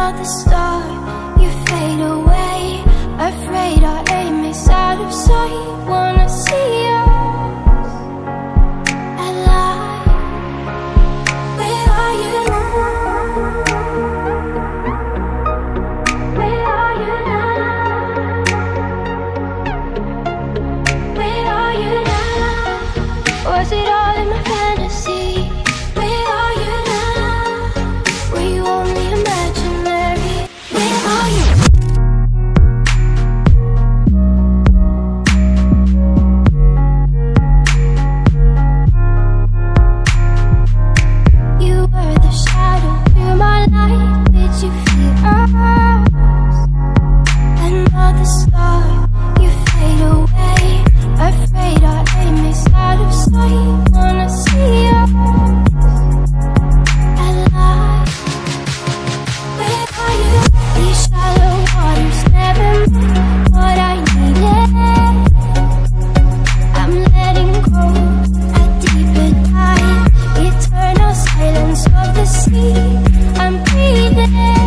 another star, you fade away. Afraid our aim is out of sight. Wanna see us alive. Where are you now? Where are you now? Where are you now? Was it all in my fantasy? Where are you now? Were you only imaginary? Where are you? You were the shadow to my light. Did you feel us? Another star, you fade away. Afraid our aim is out of sight. Wanna see us alive. Where are you? These shallow waters never meant what I needed. I'm letting go a deeper dive. Eternal silence of the sea. I'm breathing.